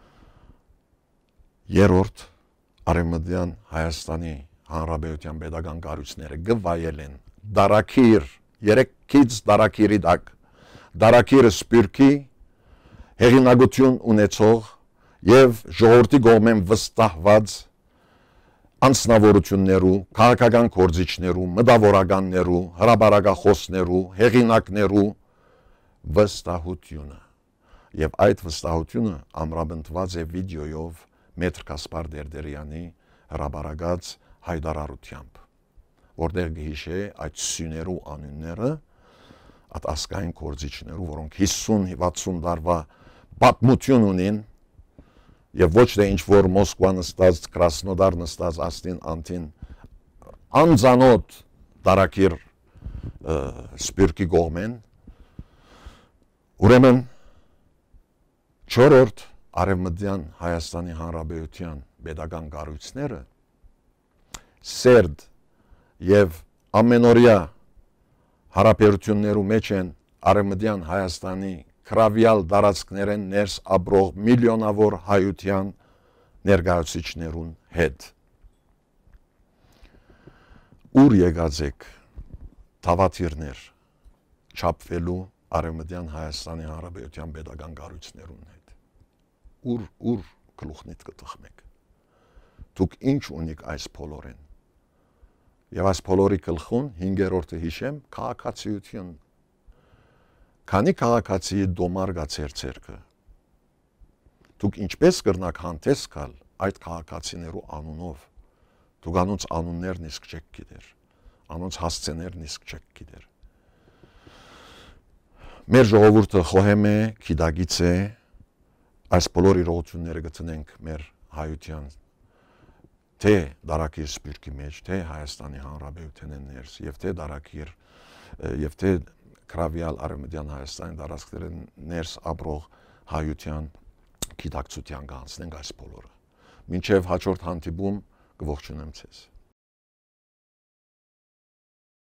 երրորդ Արևմտյան Հայաստանի Հանրապետության պետական կառույցները գվայել են դարակիր երեքից դարակիրի տակ դարակիրը սպիրկի հեղինակություն ունեցող եւ ժողովրդի կողմեն վստահված անձնավորություններու, քաղաքական գործիչներու, մտավորականներու, հրաբարակախոսներու, հեղինակներու վստահությունը եւ այդ վստահությունը ամրապնդված է վիդեոյով Մետր Կասպար Դերդերյանի հրաբարակած հայտարարությամբ որտեղ գհիշե այդ սյուներու անունները այդ ասկային գործիչներու որոնք հիսուն վաթսուն տարվա պատմություն ունին եւ ոչ թե ինչ որ Մոսկվա նստած, Կրասնոդար նստած աստին անտին անձանոտ դարակիր սպիրկի կողմեն ուրեմն չորրորդ Արևմտյան Հայաստանի Հանրապետության պետական կառույցները սերտ եւ ամենօրյա հարաբերություններու մեջ են Արևմտյան Հայաստանի քրավյալ դարածքներեն ներս ապրող միլիոնավոր հայության ներկայացուցիչներուն հետ ուր եկած եք թավաթիրներ չափվելու Արևմտյան Հայաստանի Հանրապետության պետական կառույցներուն հետ։ Ուր ուր գլուխնիդ կտխմեք։ Դուք ինչ ունիք այս բոլորին։ Եվ այս բոլորի գլխուն հինգերորդը հիշեմ քաղաքացիություն։ Քանի քաղաքացիի դոմար գա ձեր ձեռքը։ Դուք ինչպես կրնակ հանդես գալ այդ քաղաքացիներու անունով։ Դուք անոնց անուններն իսկ չեք գիտեր։ Անոնց հասցեներն իսկ չեք գիտեր։ Մեր ժողովուրդը խոհեմ է, գիտագից է, այս բոլոր իրողությունները գտնենք մեր հայության թե դարակիր սպիրկի մեջ, թե Հայաստանի Հանրապետության ներս, եւ թե դարակիր եւ թե գրավյալ Արևմտյան Հայաստանի դարածքների ներս ապրող հայության գիտակցության կանցնենք այս բոլորը։ Մինչև հաջորդ հանդիպում կողջունեմ ձեզ։